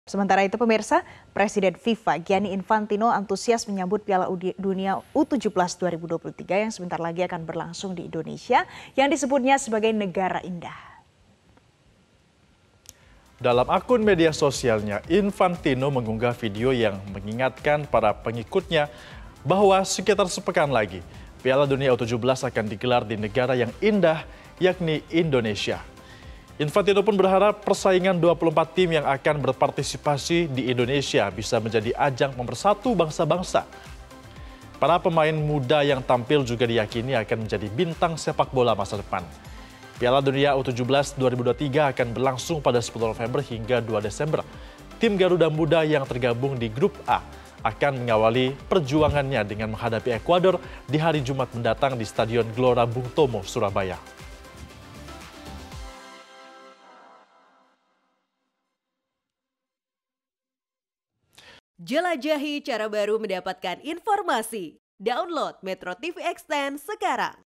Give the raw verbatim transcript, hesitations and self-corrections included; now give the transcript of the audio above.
Sementara itu pemirsa, Presiden FIFA Gianni Infantino antusias menyambut Piala Dunia U tujuh belas dua ribu dua puluh tiga yang sebentar lagi akan berlangsung di Indonesia yang disebutnya sebagai negara indah. Dalam akun media sosialnya, Infantino mengunggah video yang mengingatkan para pengikutnya bahwa sekitar sepekan lagi Piala Dunia U tujuh belas akan digelar di negara yang indah, yakni Indonesia. Infantino pun berharap persaingan dua puluh empat tim yang akan berpartisipasi di Indonesia bisa menjadi ajang pemersatu bangsa-bangsa. Para pemain muda yang tampil juga diyakini akan menjadi bintang sepak bola masa depan. Piala Dunia U tujuh belas dua ribu dua puluh tiga akan berlangsung pada sepuluh November hingga dua Desember. Tim Garuda Muda yang tergabung di Grup A akan mengawali perjuangannya dengan menghadapi Ekuador di hari Jumat mendatang di Stadion Gelora Bung Tomo, Surabaya. Jelajahi cara baru mendapatkan informasi. Download Metro T V Extend sekarang.